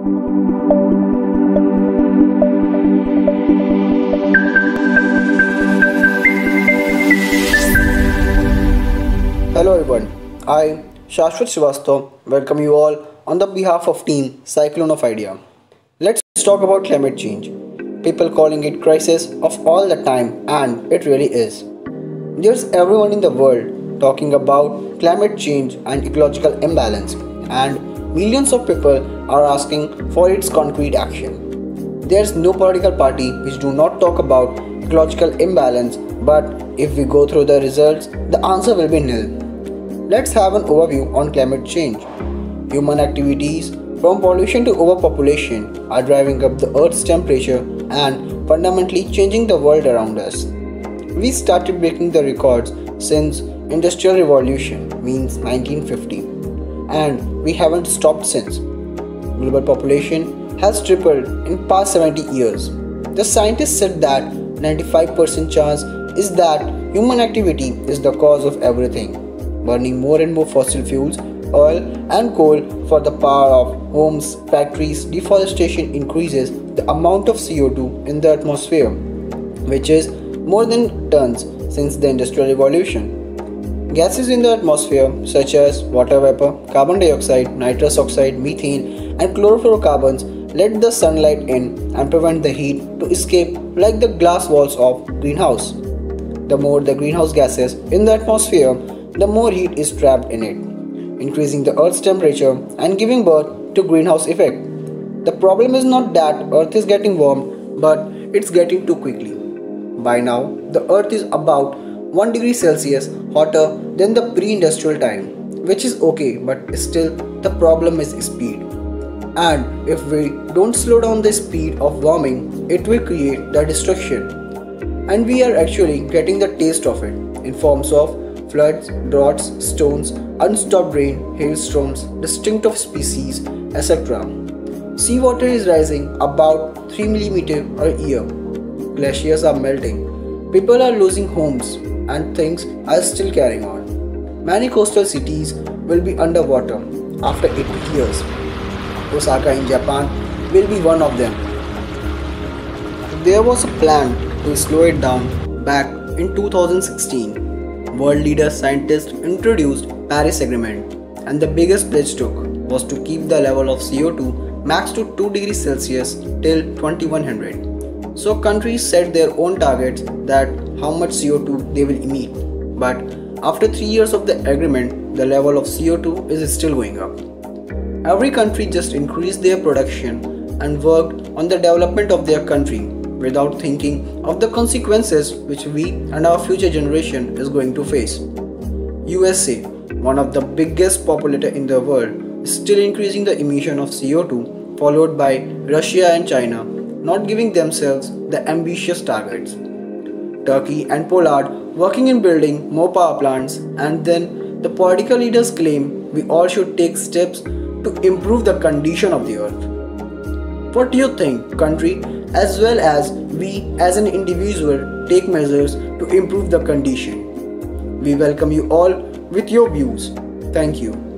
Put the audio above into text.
Hello everyone, I, Shashwat Srivastav, welcome you all on the behalf of Team Cyclone of Idea. Let's talk about climate change. People calling it crisis of all the time, and it really is. There's everyone in the world talking about climate change and ecological imbalance, and millions of people are asking for its concrete action. There's no political party which do not talk about ecological imbalance, but if we go through the results, the answer will be nil. Let's have an overview on climate change. Human activities, from pollution to overpopulation, are driving up the Earth's temperature and fundamentally changing the world around us. We started breaking the records since Industrial Revolution, means 1950, and we haven't stopped since. Global population has tripled in past 70 years. The scientists said that 95% chance is that human activity is the cause of everything. Burning more and more fossil fuels, oil and coal for the power of homes, factories, deforestation increases the amount of CO2 in the atmosphere, which is more than tons since the Industrial Revolution. Gases in the atmosphere such as water vapor, carbon dioxide, nitrous oxide, methane and chlorofluorocarbons let the sunlight in and prevent the heat to escape like the glass walls of greenhouse. The more the greenhouse gases in the atmosphere, the more heat is trapped in it, increasing the Earth's temperature and giving birth to greenhouse effect. The problem is not that Earth is getting warm, but it's getting too quickly. By now, the Earth is about 1 degree Celsius hotter than the pre-industrial time, which is okay, but still the problem is speed. And if we don't slow down the speed of warming, it will create the destruction. And we are actually getting the taste of it in forms of floods, droughts, storms, unstopped rain, hailstorms, distinct of species, etc. Seawater is rising about 3 mm a year. Glaciers are melting. People are losing homes and things are still carrying on. Many coastal cities will be underwater after 80 years. Osaka in Japan will be one of them. There was a plan to slow it down back in 2016. World leader scientists introduced Paris Agreement, and the biggest pledge took was to keep the level of CO2 max to 2 degrees Celsius till 2100. So countries set their own targets that how much CO2 they will emit. But after 3 years of the agreement, the level of CO2 is still going up. Every country just increased their production and worked on the development of their country without thinking of the consequences which we and our future generation is going to face. USA, one of the biggest populator in the world, is still increasing the emission of CO2, followed by Russia and China, not giving themselves the ambitious targets. Turkey and Poland working in building more power plants, and then the political leaders claim we all should take steps to improve the condition of the earth. What do you think, country, as well as we as an individual take measures to improve the condition? We welcome you all with your views. Thank you.